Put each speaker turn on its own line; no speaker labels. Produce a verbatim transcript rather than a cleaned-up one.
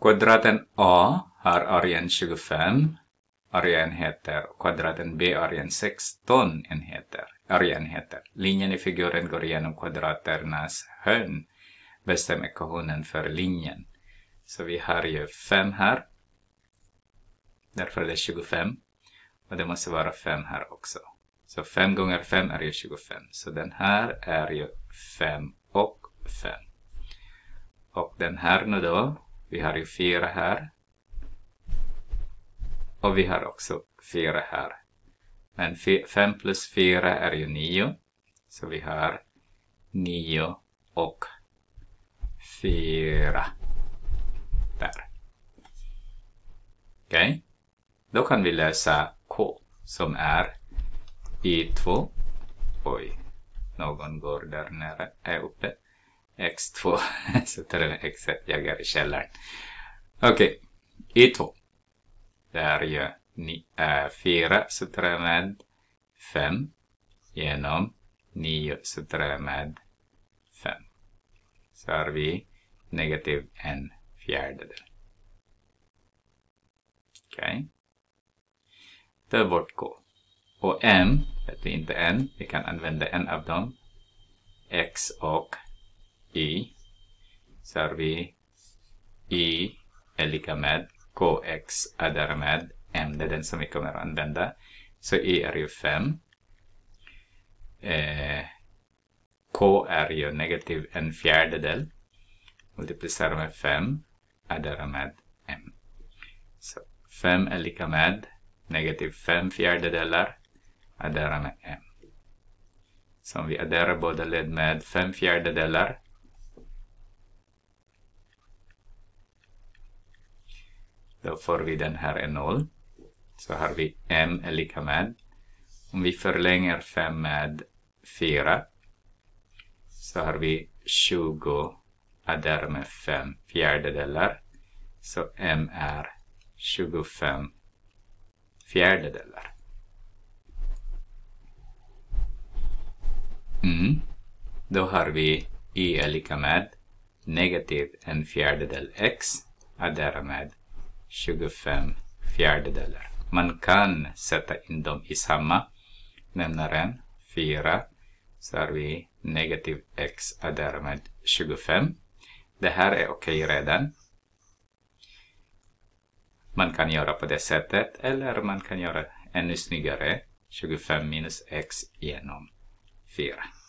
Kvadraten A har arean tjugofem areaenheter och kvadraten B arean sexton enheter, areaenheter. Linjen i figuren går igenom kvadraternas hörn. Bestäm ekvationen för linjen. Så vi har ju fem här. Därför är det tjugofem. Och det måste vara fem här också. Så fem gånger fem är ju tjugofem. Så den här är ju fem och fem. Och den här nu då. Vi har ju fyra här. Och vi har också fyra här. Men fem plus fyra är ju nio. Så vi har nio och fyra. Där. Okej. Okay. Då kan vi lösa K som är i två. Oj. Någon går där nere. Är uppe. x två. Så tar den x ett. Jag är i källaren. Okej. Okay. i två. Det är ju äh, fyra. Så tar jag med fem. Genom nio. Så tar jag med fem. Så har vi negativ en fjärdedel. Okej. Okay. Ta bort K. Och M, vet vi inte än. Vi kan använda en av dem. X och Y. Så har vi Y är lika med Kx är därmed M. Det är den som vi kommer att använda. Så Y är ju fem. Eh, K är ju negativ en fjärdedel. Multiplicera med fem är därmed M. Så fem är lika med negativ fem fjärdedelar är därmed M. Så om vi adderar båda led med fem fjärdedelar. Då får vi den här är noll. Så har vi M är lika med. Om vi förlänger fem med fyra. Så har vi tjugo adderar med fem fjärdedelar. Så M är tjugofem fjärdedelar. Mm. Då har vi Y är lika med negativ en fjärdedel X adderar med tjugofem fjärdedelar. Man kan sätta in dem i samma nämnaren fyra. Så har vi negativ X adderar med tjugofem. Det här är okej redan. Man kan göra på det sättet. Eller man kan göra ännu snyggare. tjugofem minus X genom fyra.